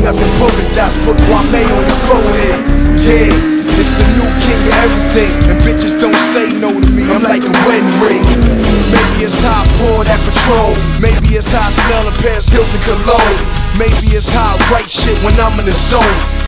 Hang up the polka dots, put Kwame on your forehead. Yeah, it's the new king of everything, and bitches don't say no to me, I'm like a wedding ring. Maybe it's how I pour that Patrón, maybe it's how I smell a Paris Hilton cologne, maybe it's how I write shit when I'm in the zone.